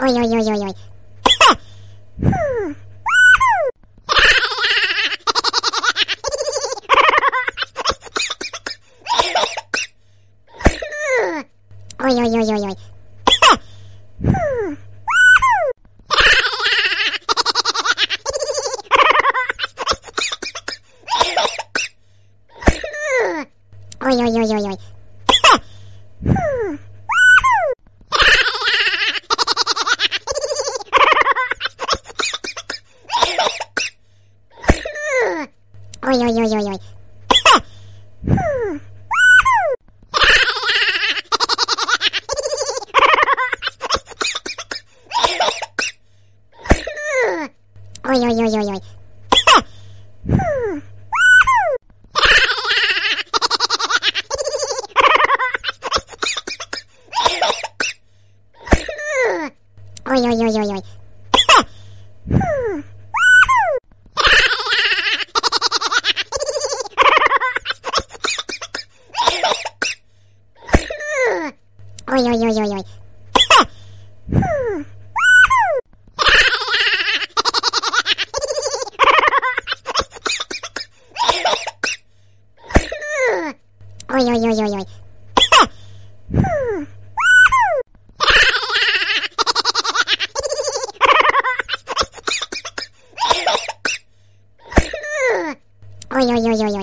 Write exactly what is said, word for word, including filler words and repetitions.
Oj, oj, oj, oj, oj. Oj, oj, oj, oj, oj. Oj, oj, oj, oj, oj. Oj, oj, oj, oj, oj. Oj, oj, oj, oj, oj. Oj, oj, oj, oj, oj. Oj, oj, oj, oj, oj. Oj, oj, oj, oj, oj. Oj, oj, oj, oj, oj.